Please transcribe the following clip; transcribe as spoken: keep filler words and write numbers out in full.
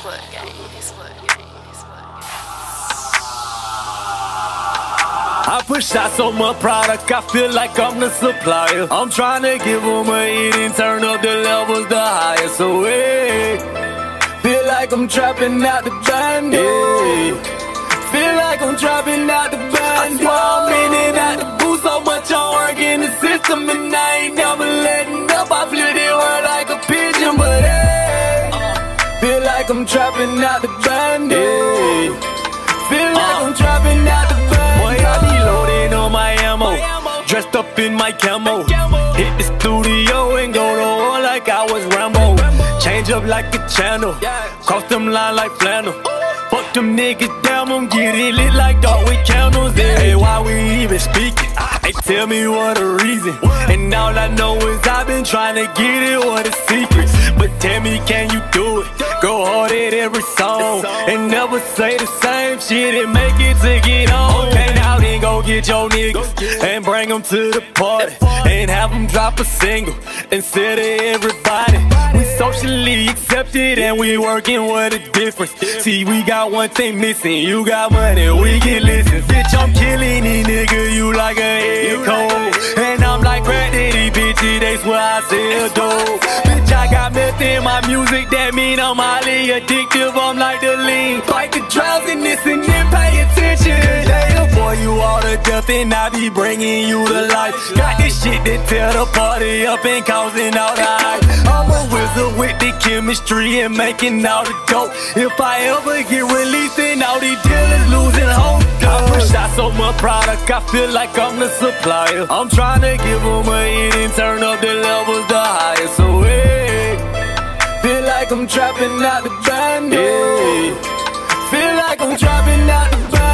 Slut Gang. Slut Gang. Slut Gang. I push out so much product, I feel like I'm the supplier. I'm trying to give them a hit and turn up the levels the higher. So hey, feel like I'm trapping out the band. Hey, feel like I'm trapping out the band. I'm in and out the booth, so much I'm working the system, and I ain't never letting up. I flip the word like a pigeon, but hey, feel like I'm trapping out the band. Hey, feel like I'm trapping out the band. Boy, I be loading on my ammo, dressed up in my camo. Hit the studio and go to war like I was Rambo. Change up like a channel, cross them line like flannel. Fuck them niggas down, I'm getting lit like dog with candles. Hey, why we even speaking? They tell me what a reason, and all I know is I've been trying to get it, what a secret. But tell me, can you do it? Go hard at every song, and never say the same shit and make it to get on. Okay, now then go get your niggas and bring them to the party, and have them drop a single instead of everybody. We socially accepted and we working with a difference. See, we got one thing missing, you got money, we get listen. Bitch, I'm killing these niggas, you like a head cold, and I'm like Brad Daddy, bitch, that's where I sell dope. Bitch, I got meth in my music, that mean I'm highly addictive. I'm like the lean, fight the drowsiness and then pay attention. Damn, boy, you all the death and I be bringing you to life. Got this shit that tear the party up and causing all the hype. I'm a wizard with the chemistry and making all the dope. If I ever get released, then all these dealers losing hope. I push out so much product, I feel like I'm the supplier. I'm trying to give them a hit and turn up the levels the higher. So hey, feel like I'm trapping out the band. Hey, feel like I'm trapping out the band.